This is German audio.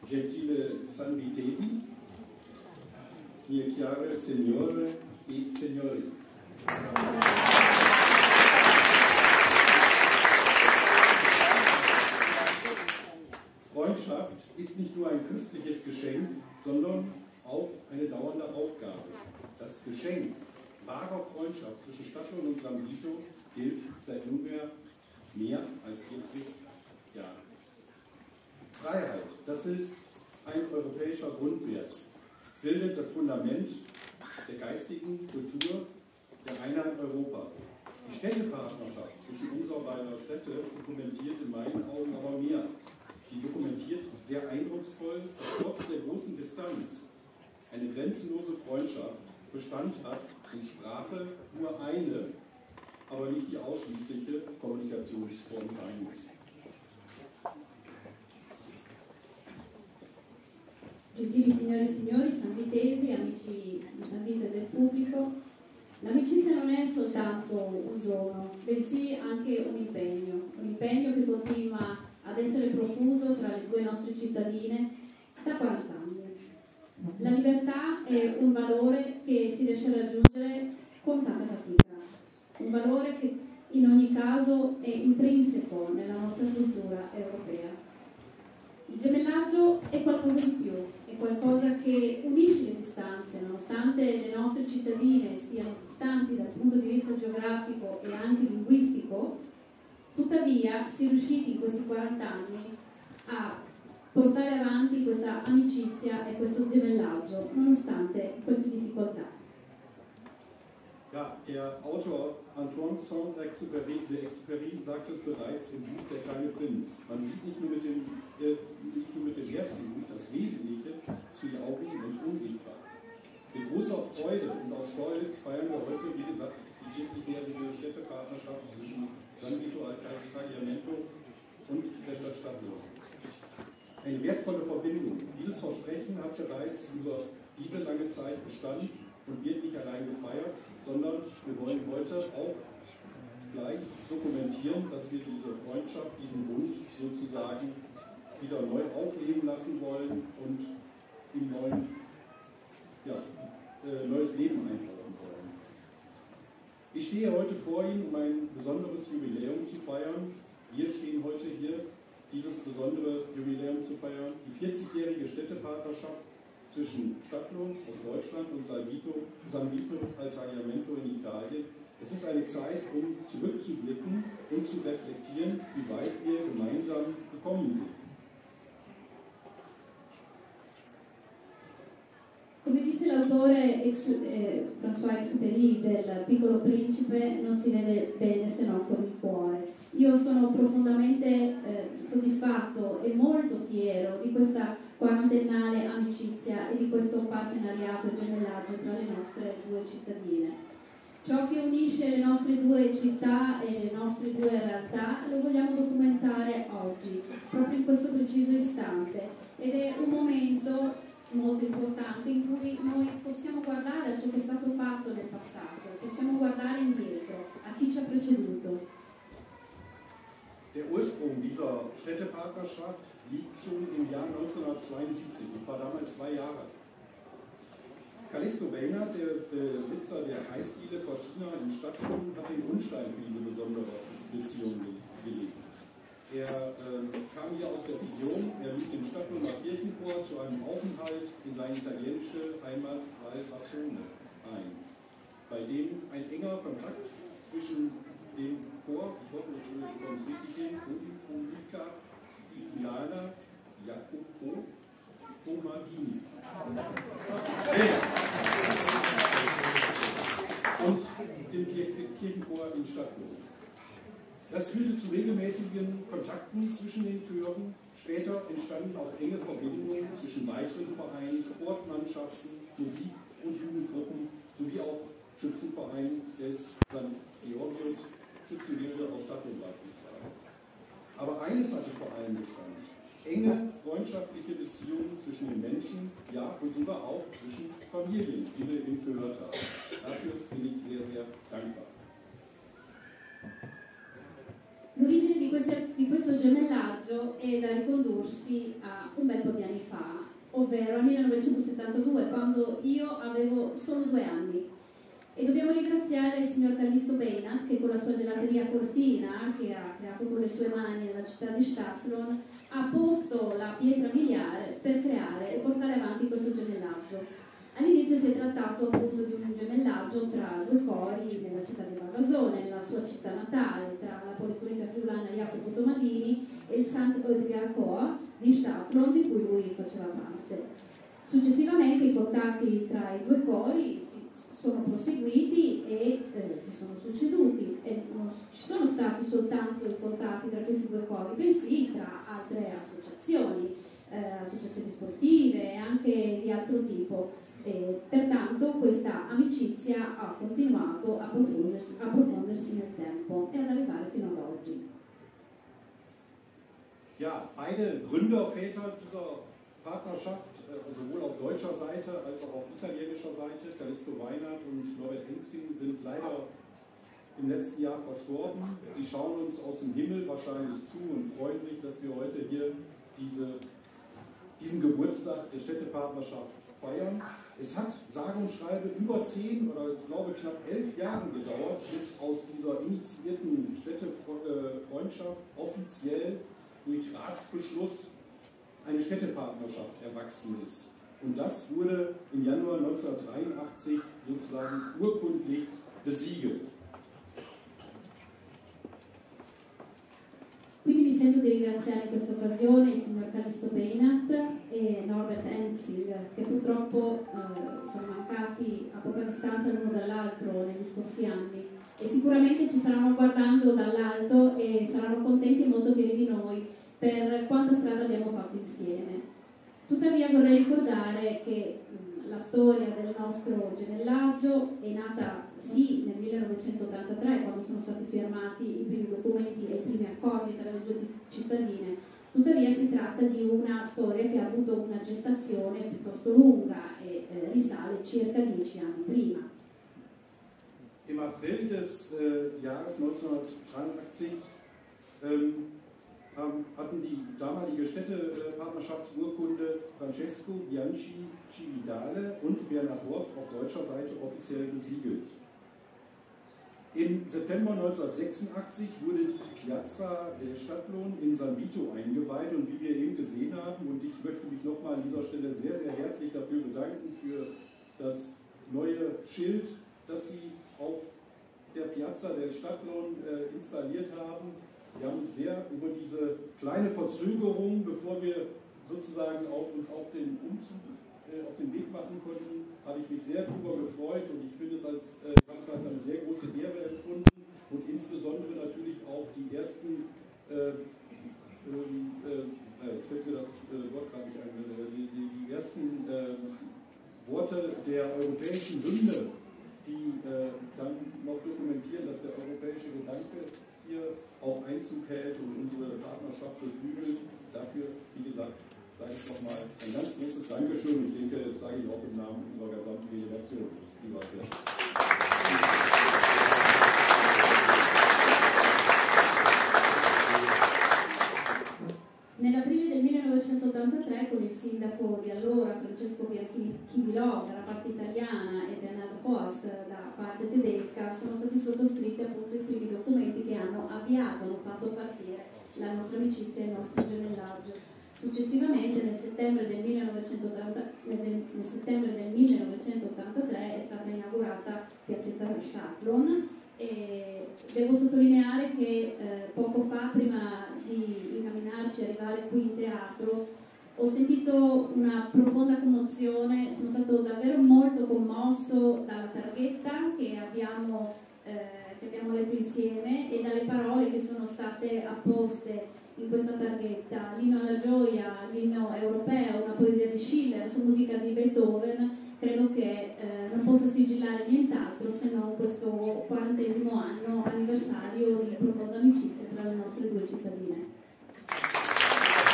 Gentile Sanvitesi, mie chiare Signore e Signori. Freundschaft ist nicht nur ein christliches Geschenk, sondern auch eine dauernde Aufgabe. Das Geschenk wahrer Freundschaft zwischen Stadtlohn und Sambito gilt seit nunmehr mehr als 40 Jahren. Freiheit, das ist ein europäischer Grundwert, bildet das Fundament der geistigen Kultur der Einheit Europas. Die Städtepartnerschaft zwischen unserer beiden Städte dokumentiert in meinen Augen aber mehr. Die dokumentiert sehr eindrucksvoll, dass trotz der großen Distanz eine grenzenlose Freundschaft Bestand hat und Sprache nur eine, aber nicht die ausschließliche Kommunikationsform sein muss. Gentili signore e signori, sanvitesi, amici di Sambito e del pubblico, l'amicizia non è soltanto un dono, bensì anche un impegno che continua ad essere profuso tra le due nostre cittadine da 40 anni. La libertà è un valore che si riesce a raggiungere con tanta fatica, un valore che in ogni caso è intrinseco nella nostra cultura europea. Il gemellaggio è qualcosa di più, è qualcosa che unisce le distanze, nonostante le nostre cittadine siano distanti dal punto di vista geografico e anche linguistico, tuttavia si è riusciti in questi 40 anni a portare avanti questa amicizia e questo gemellaggio, nonostante queste difficoltà. Ja, der Autor Antoine Saint-Exupéry sagt es bereits im Buch Der kleine Prinz. Man sieht nicht nur mit dem Herzblut das Wesentliche für die Augen und unsichtbar. Mit großer Freude und auch Stolz feiern wir heute, wie gesagt, die 40-jährige Städtepartnerschaft zwischen Sambito Tagliamento und der Stadt Stadtlohn. Eine wertvolle Verbindung. Dieses Versprechen hat bereits über diese lange Zeit Bestand und wird nicht allein gefeiert, sondern wir wollen heute auch gleich dokumentieren, dass wir diese Freundschaft, diesen Bund sozusagen wieder neu aufleben lassen wollen und ihm neues Leben einhauchen wollen. Ich stehe heute vor Ihnen, um ein besonderes Jubiläum zu feiern. Wir stehen heute hier, dieses besondere Jubiläum zu feiern, die 40-jährige Städtepartnerschaft zwischen Stadtlohn aus Deutschland und Sambito al Tagliamento in Italien. Es ist eine Zeit, um zurückzublicken und zu reflektieren, wie weit wir gemeinsam gekommen sind. Come disse l'autore François-Exupéry del Piccolo Principe, non si vede bene se non con il cuore. Io sono profondamente soddisfatto e molto fiero di questa quarantennale amicizia e di questo partenariato e gemellaggio tra le nostre due cittadine. Ciò che unisce le nostre due città e le nostre due realtà lo vogliamo documentare oggi, proprio in questo preciso istante, ed è un momento molto importante in cui noi possiamo guardare a ciò che è stato fatto nel passato, possiamo guardare indietro, a chi ci ha preceduto. Der Ursprung dieser Städtepartnerschaft liegt schon im Jahr 1972. Ich war damals 2 Jahre alt. Callisto Weiner, der Besitzer der Eisdiele Cortina in Stadtlohn, hat den Grundstein für diese besondere Beziehung gelegt. Er kam hier aus der Region, er lud den Stadtlohner Kirchenchor zu einem Aufenthalt in seine italienische Heimat Val Fassone ein, bei dem ein enger Kontakt zwischen dem Chor, ich hoffe, ich bekomme es richtig hin, Folica Milana Jacopo Tomadini und dem Kirchenchor in Stadtlohn. Das führte zu regelmäßigen Kontakten zwischen den Chören. Später entstanden auch enge Verbindungen zwischen weiteren Vereinen, Sportmannschaften, Musik- und Jugendgruppen sowie auch Schützenvereinen des St. Georgius, Schützengilde aus Stadtlohn beispielsweise. Aber eines hatte vor allem Bestand: enge freundschaftliche Beziehungen zwischen den Menschen, ja und sogar auch zwischen Familien, wie wir eben gehört haben. Dafür bin ich sehr, sehr dankbar. L'origine di questo gemellaggio è da ricondursi a un bel po' di anni fa. ovvero al 1972, quando io avevo solo 2 anni. E dobbiamo ringraziare il signor Callisto Beinat, che con la sua gelateria Cortina, che ha creato con le sue mani nella città di Stadtlohn, ha posto la pietra miliare per creare e portare avanti questo gemellaggio. All'inizio si è trattato appunto di un gemellaggio tra 2 cori nella città di Valvasone, nella sua città natale, tra la Policlinica Friulana Jacopo Tomadini e il Sant'Oedriacoa di Stadtlohn, di cui lui faceva parte. Successivamente i contatti tra i 2 cori sono proseguiti e si sono succeduti, e non ci sono stati soltanto i contatti tra questi 2 cori, bensì tra altre associazioni, associazioni sportive e anche di altro tipo. Pertanto questa amicizia ha continuato a profondersi nel tempo e ad arrivare fino ad oggi. Ja, beide Gründerväter dieser Partnerschaft, sowohl auf deutscher Seite als auch auf italienischer Seite, Callisto Beinat und Norbert Ensing, sind leider im letzten Jahr verstorben. Sie schauen uns aus dem Himmel wahrscheinlich zu und freuen sich, dass wir heute hier diesen Geburtstag der Städtepartnerschaft feiern. Es hat sage und schreibe über 10 oder ich glaube knapp 11 Jahren gedauert, bis aus dieser initiierten Städtefreundschaft offiziell durch Ratsbeschluss eine Städtepartnerschaft erwachsen ist. Und das wurde im Januar 1983 sozusagen urkundlich besiegelt. Quindi mi sento di ringraziare in questa occasione il signor Callisto Beinat e Norbert Ensing, che purtroppo sono mancati a poca distanza l'uno dall'altro negli scorsi anni e sicuramente ci staranno guardando dall'alto e saranno contenti e molto fieri di noi per quanta strada abbiamo fatto insieme. Tuttavia vorrei ricordare che la storia del nostro gemellaggio è nata sì nel 1983, quando sono stati firmati i primi documenti e i primi accordi tra le 2 cittadine, tuttavia si tratta di una storia che ha avuto una gestazione piuttosto lunga e risale circa 10 anni prima. Im April des Jahres 1983 hatten die damalige Städtepartnerschaftsurkunde Francesco Bianchi Cividale und Bernhard Horst auf deutscher Seite offiziell besiegelt. Im September 1986 wurde die Piazza del Stadtlohn in San Vito eingeweiht und wie wir eben gesehen haben, und ich möchte mich nochmal an dieser Stelle sehr, sehr herzlich dafür bedanken, für das neue Schild, das Sie auf der Piazza del Stadtlohn installiert haben. Wir haben uns sehr über diese kleine Verzögerung, bevor wir sozusagen uns auf den Umzug auf den Weg machen konnten, habe ich mich sehr darüber gefreut und ich finde es als eine sehr große Ehre empfunden und insbesondere natürlich auch die ersten, jetzt fällt mir das Wort gar nicht ein, die ersten Worte der europäischen Hymne, die dann noch dokumentieren, dass der europäische Gedanke hier auch Einzug hält und unsere Partnerschaft beflügelt. Dafür, wie gesagt, sage ich nochmal ein ganz großes Dankeschön. Ich denke, das sage ich auch im Namen unserer gesamten Generation. Lieber Herr. Nell'aprile del 1983 con il sindaco di allora Francesco Chivilò dalla parte italiana e Bernhard Horst da parte tedesca sono stati sottoscritti appunto i primi documenti che hanno fatto partire la nostra amicizia e il nostro gemellaggio. Successivamente nel settembre del 1983 è stata inaugurata Piazzetta Stadtlohn e devo sottolineare che poco fa, prima di incamminarci e arrivare qui in teatro, ho sentito una profonda commozione, sono stato davvero molto commosso dalla targhetta che abbiamo letto insieme e dalle parole che sono state apposte in questa targhetta: l'inno alla gioia, l'inno europeo, una poesia di Schiller su musica di Beethoven. Credo che non possa sigillare nient'altro se non questo 40° anniversario di profonda amicizia tra le nostre 2 cittadine.